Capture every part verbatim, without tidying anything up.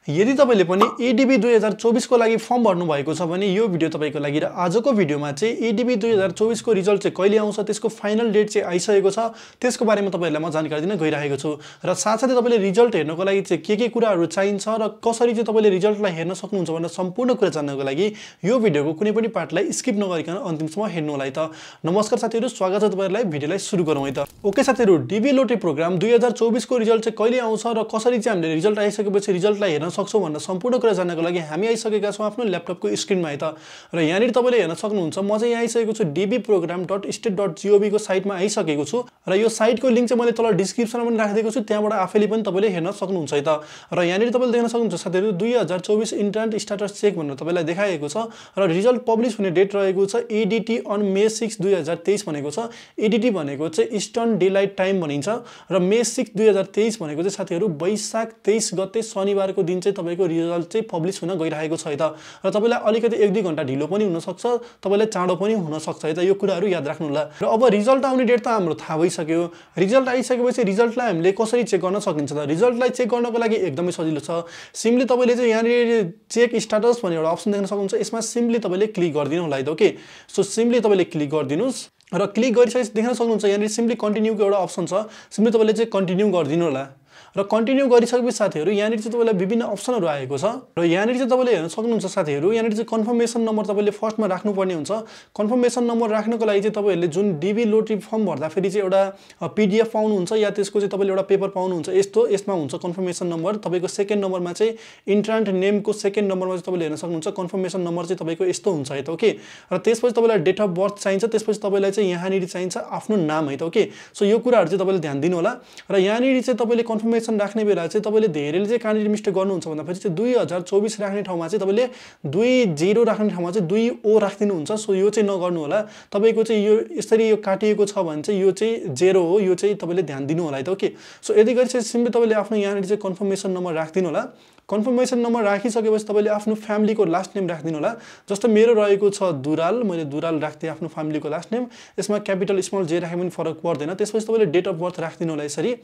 यदि तपाईले पनि एडीबी दुई हजार चौबीस को लागि फर्म भर्नु भएको छ भने यो भिडियो तपाईको लागि र आजको भिडियोमा चाहिँ एडीबी दुई हजार चौबीस को रिजल्ट चाहिँ कहिले आउँछ त्यसको फाइनल डेट चाहिँ आइसकेको छ त्यसको बारेमा तपाईहरुलाई म जानकारी दिन गइरहेको छु र साथसाथै तपाईले रिजल्ट हेर्नको लागि चाहिँ के के कुराहरु चाहिन्छ र कसरी चाहिँ तपाईले रिजल्टलाई हेर्न सक्नुहुन्छ भनेर सम्पूर्ण कुरा जान्नको लागि यो भिडियोको कुनै पनि पार्टलाई स्किप नगरिकन अन्तिमसम्म हेर्नु होला है त। नमस्कार साथीहरु, स्वागत छ तपाईहरुलाई। भिडियोलाई सुरु गरौँ है त। ओके साथीहरु, डीबी लोटरी प्रोग्राम दुई हजार चौबीस को रिजल्ट चाहिँ कहिले आउँछ र कसरी चाहिँ हामीले रिजल्ट आइसकेपछि रिजल्टलाई हेर्न सक्छौं भनेर सम्पूर्ण कुरा जान्नको लागि हामी आइसकेका छौं आफ्नो ल्यापटपको स्क्रिनमा है त। र यहाँनिर तपाईले हेर्न सक्नुहुन्छ म चाहिँ यहाँ आइसकेको छु d b program dot state dot gov को साइटमा आइसकेको छु र यो साइटको लिंक चाहिँ मैले तल डिस्क्रिप्सनमा पनि राखिदिएको छु, त्यहाँबाट आफैले पनि तपाईले हेर्न सक्नुहुन्छ है त। र यहाँनिर तपाईले देख्न सक्नुहुन्छ साथीहरु दुई हजार चौबीस इन्टरनेट स्ट्याटस चेक भनेर तपाईलाई देखाएको छ र रिजल्ट पब्लिश हुने डेट रहेको छ एडीटी अन मे सिक्स दुई हजार तेइस भनेको छ। एडीटी भनेको चाहिँ इस्टर्न डेलाइट टाइम भनिन्छ र मे सिक्स दुई हजार तेइस भनेको चाहिँ साथीहरु वैशाख तेइस गते शनिबारको दिन चाहिँ तपाईको रिजल्ट चाहिँ पब्लिश हुन गइरहेको छ है त। र तपाईलाई अलिकति एक दुई घण्टा ढिलो पनि हुन सक्छ, तपाईलाई चाँडो पनि हुन सक्छ है त। यो कुराहरु याद राख्नु होला। र अब रिजल्ट आउने डेट त हाम्रो थाहा भइसक्यो। रिजल्ट आइसकेपछि रिजल्टलाई हामीले कसरी चेक गर्न सकिन्छ त? रिजल्टलाई चेक गर्नको लागि एकदमै सजिलो छ। सिम्पली तपाईले चाहिँ यहाँ चेक स्ट्याटस भन्ने एउटा अप्सन देख्न सक्नुहुन्छ, यसमा सिम्पली तपाईले क्लिक गर्दिनु होला है त। ओके, सो सिम्पली तपाईले क्लिक गर्दिनुस् र क्लिक गरिसकेपछि देख्न सक्नुहुन्छ यहाँ सिम्पली कन्टिन्यू को एउटा अप्सन छ, सिम्पली तपाईले चाहिँ कन्टिन्यू गर्दिनु होला। र कन्टिन्यू गरिसकेपछि साथीहरु यहाँनिर चाहिँ तपाईलाई विभिन्न अप्सनहरु आएको छ र यहाँनिर चाहिँ तपाईले हेर्न सक्नुहुन्छ साथीहरु यहाँनिर चाहिँ कन्फर्मेसन नम्बर तपाईले फर्स्टमा राख्नुपर्ने हुन्छ। कन्फर्मेसन नम्बर राख्नको लागि चाहिँ तपाईहरुले जुन डीबी लोटरी फर्म भर्दा फेरि चाहिँ एउटा पीडीएफ पाउनुहुन्छ या त्यसको चाहिँ तपाईले एउटा पेपर पाउनुहुन्छ, यस्तो यसमा हुन्छ कन्फर्मेसन नम्बर। तपाईको सेकेन्ड नम्बरमा चाहिँ इन्ट्रान्ट नेमको सेकेन्ड नम्बरमा चाहिँ तपाईले हेर्न सक्नुहुन्छ कन्फर्मेसन नम्बर चाहिँ तपाईको यस्तो हुन्छ है त। ओके, र त्यसपछि तपाईलाई डेट अफ बर्थ चाहिन्छ, त्यसपछि तपाईलाई चाहिँ यहाँनिर चाहिन्छ आफ्नो नाम है त। ओके, सो यो कुराहरु चाहिँ तपाईले ध्यान दिनु होला। र यहाँनिर चाहिँ तपाईले कन्फर्मेसन राख्ने बेला चाहिँ तपाईले धेरैले चाहिँ कहाँनिर मिस्टेक गर्नुहुन्छ भन्दाखेरि चाहिँ दुई हजार चौबीस राख्ने ठाउँमा चाहिँ तपाईले दुई जिरो राख्ने ठाउँमा चाहिँ दुई ओ राख्दिनु हुन्छ। सो यो चाहिँ नगर्नु होला। तपाईको चाहिँ यो यसरी यो काटिएको छ भने चाहिँ यो चाहिँ जेरो हो, यो चाहिँ तपाईले ध्यान दिनु होला है त। ओके, सो यदि गरी चाहिँ सिम्पली तपाईले आफ्नो यहाँनिर चाहिँ कन्फर्मेसन नम्बर राख्दिनु होला। कन्फर्मेसन नम्बर राखिसकेपछि तपाईले आफ्नो फ्यामिलीको लास्ट नेम राख्दिनु होला। जस्तो मेरो रहेको छ दुराल, मैले दुराल राख्थे आफ्नो फ्यामिलीको लास्ट नेम। यसमा क्यापिटल स्मल जे राखे पनि फरक पर्दैन। त्यसपछि तपाईले डेट अफ बर्थ राख्दिनु होला यसरी।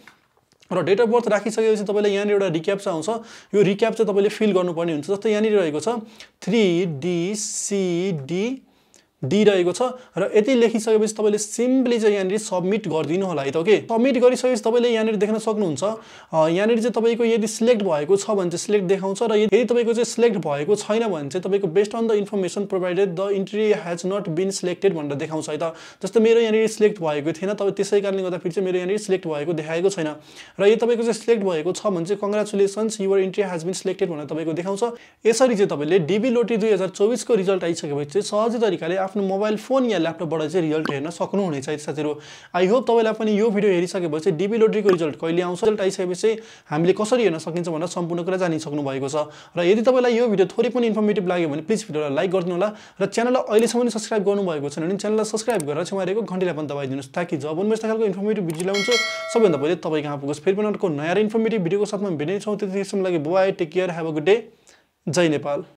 र डेट अफ बर्थ राखिसकेपछि तपाईले यहाँनिर एउटा रिक्याप्चा आउँछ, यो रिक्याप चाहिँ तपाईले फिल गर्नुपर्ने हुन्छ। जस्तो यहाँनिर रहेको छ three D C D D रहेको छ र यति लेखिसकेपछि तपाईले सिम्पली चाहिँ यहाँनिर सबमिट गर्दिनु होला है त। ओके, सबमिट गरिसकेपछि तपाईले यहाँनिर देख्न सक्नुहुन्छ यहाँनिर चाहिँ तपाईको यदि सिलेक्ट भएको छ भने चाहिँ सिलेक्ट देखाउँछ र यदि तपाईको चाहिँ सिलेक्ट भएको छैन भने चाहिँ तपाईको based on the information provided the entry has not been selected भनेर देखाउँछ है त। जस्तो मेरो यहाँनिर सिलेक्ट भएको थिएन, तपाईँ त्यसै कारणले गर्दा फेरि चाहिँ मेरो यहाँनिर सिलेक्ट भएको देखाएको छैन। र यदि तपाईको चाहिँ सिलेक्ट भएको छ भने चाहिँ congratulations your entry has been selected भनेर तपाईको देखाउँछ। यसरी चाहिँ तपाईले डीबी लोटरी दुई हजार चौबीस को रिजल्ट आइसकेपछि चाहिँ सहजै तरिकाले आफ्नो मोबाइल फोन या ल्यापटपबाट चाहिँ रिजल्ट हेर्न सक्नुहुनेछ है साथीहरु। आई होप तपाईलाई पनि यो भिडियो हेरिसकेपछि डीबी लोटरीको रिजल्ट कहिले आउँछ, रिजल्ट आइसकेपछि हामीले कसरी हेर्न सकिन्छ भनेर सम्पूर्ण कुरा जानिसक्नु भएको छ। र यदि तपाईलाई यो भिडियो थोरै पनि इन्फर्मेटिभ लाग्यो भने प्लिज भिडियोलाई लाइक गर्दिनु होला र च्यानललाई अहिलेसम्म सब्स्क्राइब गर्नु भएको छैन भने च्यानललाई सब्स्क्राइब गरेर छेउमा रहेको घण्टीलाई पनि दबाइदिनुस् ताकि जब म यस्तो खालको इन्फर्मेटिभ भिडियो ल्याउँछु सबैभन्दा पहिले तपाईँ कहाँ पुगोस्। फेरि पनि अर्को नयाँ इन्फर्मेटिभ भिडियोको साथमा भेट्नेछौँ। त्यतिसम्मको लागि bye, take care, have a good day. जय नेपाल।